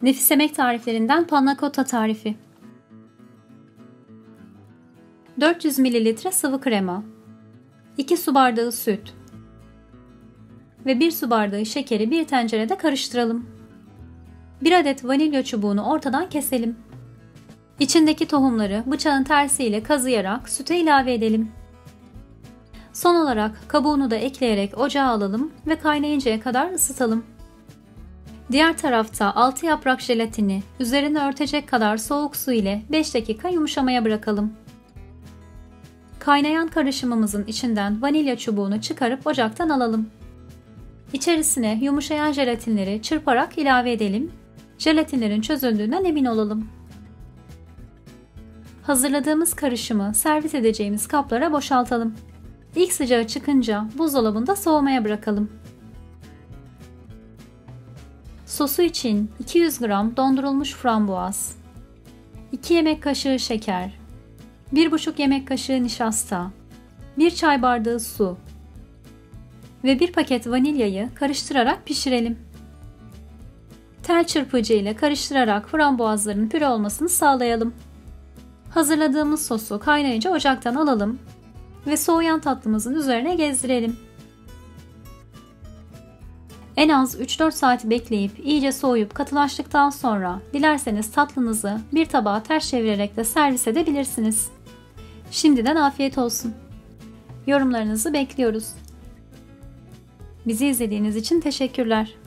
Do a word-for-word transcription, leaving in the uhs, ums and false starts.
Nefis yemek tariflerinden panna cotta tarifi. dört yüz mililitre sıvı krema, iki su bardağı süt ve bir su bardağı şekeri bir tencerede karıştıralım. bir adet vanilya çubuğunu ortadan keselim. İçindeki tohumları bıçağın tersiyle kazıyarak süte ilave edelim. Son olarak kabuğunu da ekleyerek ocağa alalım ve kaynayıncaya kadar ısıtalım. Diğer tarafta altı yaprak jelatini üzerine örtecek kadar soğuk su ile beş dakika yumuşamaya bırakalım. Kaynayan karışımımızın içinden vanilya çubuğunu çıkarıp ocaktan alalım. İçerisine yumuşayan jelatinleri çırparak ilave edelim. Jelatinlerin çözüldüğünden emin olalım. Hazırladığımız karışımı servis edeceğimiz kaplara boşaltalım. İlk sıcağı çıkınca buzdolabında soğumaya bırakalım. Sosu için iki yüz gram dondurulmuş frambuaz, iki yemek kaşığı şeker, bir buçuk yemek kaşığı nişasta, bir çay bardağı su ve bir paket vanilyayı karıştırarak pişirelim. Tel çırpıcı ile karıştırarak frambuazların püre olmasını sağlayalım. Hazırladığımız sosu kaynayınca ocaktan alalım ve soğuyan tatlımızın üzerine gezdirelim. En az üç dört saat bekleyip iyice soğuyup katılaştıktan sonra dilerseniz tatlınızı bir tabağa ters çevirerek de servis edebilirsiniz. Şimdiden afiyet olsun. Yorumlarınızı bekliyoruz. Bizi izlediğiniz için teşekkürler.